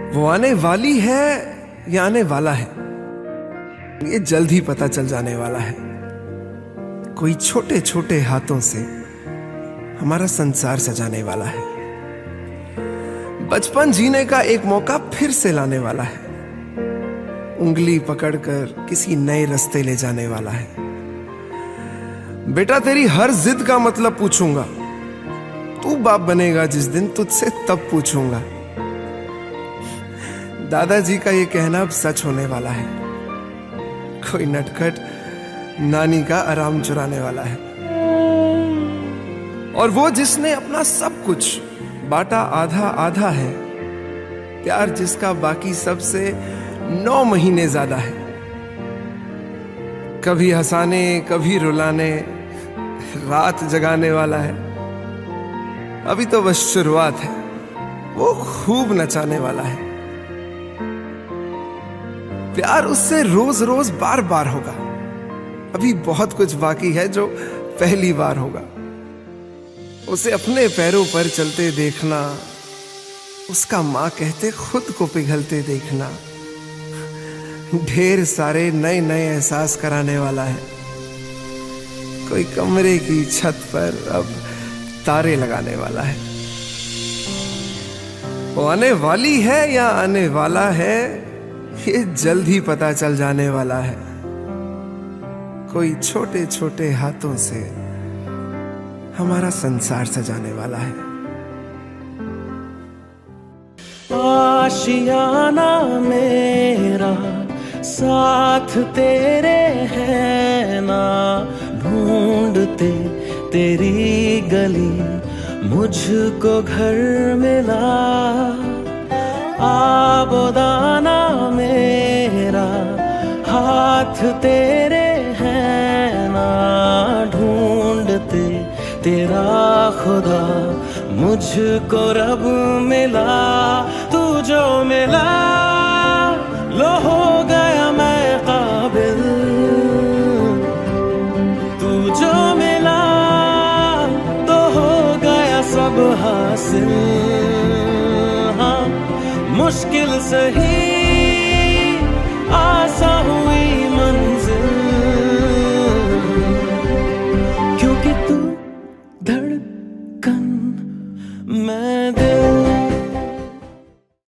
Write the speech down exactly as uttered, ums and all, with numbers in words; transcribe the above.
वो आने वाली है या आने वाला है, ये जल्द ही पता चल जाने वाला है। कोई छोटे छोटे हाथों से हमारा संसार सजाने वाला है। बचपन जीने का एक मौका फिर से लाने वाला है। उंगली पकड़कर किसी नए रास्ते ले जाने वाला है। बेटा तेरी हर जिद का मतलब पूछूंगा, तू बाप बनेगा जिस दिन तुझसे तब पूछूंगा। दादाजी का ये कहना अब सच होने वाला है। कोई नटखट नानी का आराम चुराने वाला है। और वो जिसने अपना सब कुछ बांटा आधा आधा है, प्यार जिसका बाकी सबसे नौ महीने ज्यादा है। कभी हंसाने कभी रुलाने रात जगाने वाला है। अभी तो बस शुरुआत है, वो खूब नचाने वाला है। प्यार उससे रोज रोज बार बार होगा। अभी बहुत कुछ बाकी है जो पहली बार होगा। उसे अपने पैरों पर चलते देखना, उसका माँ कहते खुद को पिघलते देखना, ढेर सारे नए नए एहसास कराने वाला है। कोई कमरे की छत पर अब तारे लगाने वाला है। वो आने वाली है या आने वाला है, ये जल्द ही पता चल जाने वाला है। कोई छोटे छोटे हाथों से हमारा संसार सजाने वाला है। आशियाना मेरा साथ तेरे है ना, ढूंढते तेरी गली मुझको घर मिला। आबोदाना मेरा हाथ तेरे है ना, ढूंढते तेरा खुदा मुझको रब मिला। तू जो मिला लो हो गया मैं काबिल, तू जो मिला तो हो गया सब हासिल। हाँ मुश्किल सही